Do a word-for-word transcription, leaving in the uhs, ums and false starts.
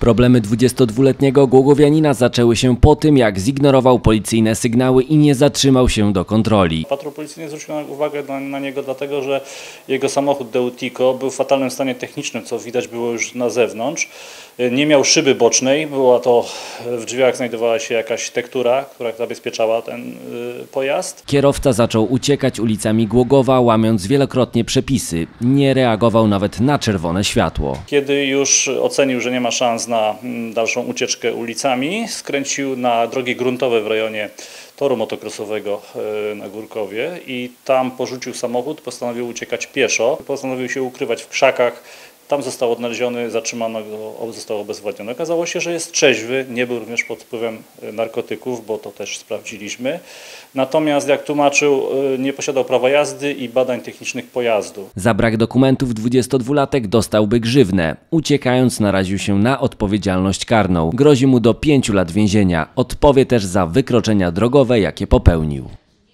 Problemy dwudziestodwuletniego głogowianina zaczęły się po tym, jak zignorował policyjne sygnały i nie zatrzymał się do kontroli. Patrol policyjny zwrócił uwagę na, na niego dlatego, że jego samochód Deutiko był w fatalnym stanie technicznym, co widać było już na zewnątrz. Nie miał szyby bocznej, była to, w drzwiach znajdowała się jakaś tektura, która zabezpieczała ten y, pojazd. Kierowca zaczął uciekać ulicami Głogowa, łamiąc wielokrotnie przepisy. Nie reagował nawet na czerwone światło. Kiedy już ocenił, że nie ma szans na dalszą ucieczkę ulicami, skręcił na drogi gruntowe w rejonie toru motokrosowego na Górkowie i tam porzucił samochód, postanowił uciekać pieszo, postanowił się ukrywać w krzakach. Tam został odnaleziony, zatrzymano go, został obezwładniony. Okazało się, że jest trzeźwy, nie był również pod wpływem narkotyków, bo to też sprawdziliśmy. Natomiast, jak tłumaczył, nie posiadał prawa jazdy i badań technicznych pojazdu. Za brak dokumentów dwudziestodwulatek dostałby grzywnę. Uciekając, naraził się na odpowiedzialność karną. Grozi mu do pięciu lat więzienia. Odpowie też za wykroczenia drogowe, jakie popełnił.